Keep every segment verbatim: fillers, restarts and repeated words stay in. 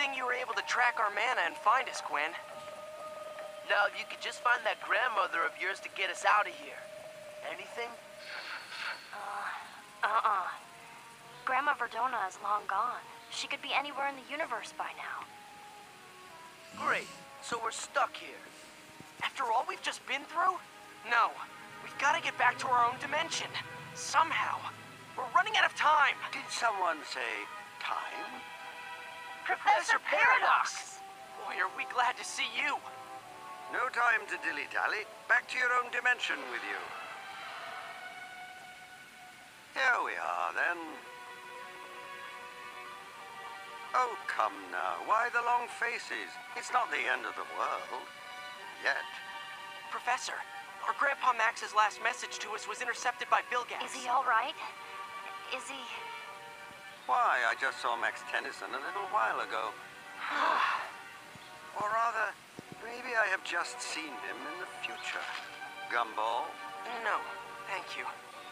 thing you were able to track our mana and find us, Gwen. Now, if you could just find that grandmother of yours to get us out of here. Anything? Uh, uh-uh. Grandma Verdona is long gone. She could be anywhere in the universe by now. Great. So we're stuck here. After all we've just been through? No. We've got to get back to our own dimension. Somehow. We're running out of time. Did someone say time? Professor Paradox! Boy, are we glad to see you. No time to dilly-dally. Back to your own dimension with you. Here we are, then. Oh, come now. Why the long faces? It's not the end of the world. Yet. Professor, our Grandpa Max's last message to us was intercepted by Vilgax. Is he all right? Is he... Why, I just saw Max Tennyson a little while ago. Or rather, maybe I have just seen him in the future. Gumball? No, thank you.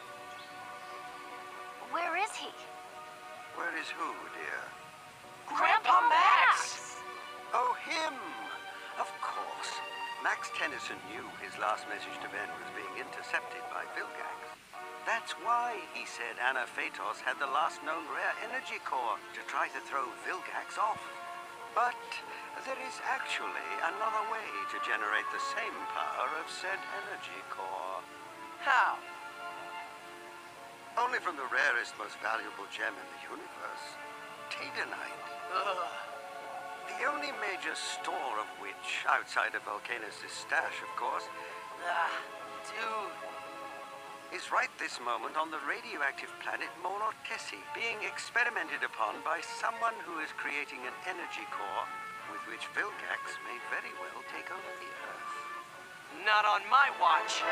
Where is he? Where is who, dear? Grandpa Max! Oh, him! Of course. Max Tennyson knew his last message to Ben was being intercepted by Vilgax. That's why he said Anna Phaetos had the last known rare energy core to try to throw Vilgax off. But there is actually another way to generate the same power of said energy core. How? Only from the rarest, most valuable gem in the universe, Tadenite. Ugh. The only major store of which, outside of Volcanus' stash, of course, Ah, dude. is right this moment on the radioactive planet Molotesi, being experimented upon by someone who is creating an energy core with which Vilgax may very well take over the Earth. Not on my watch.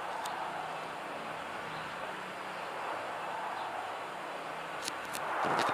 You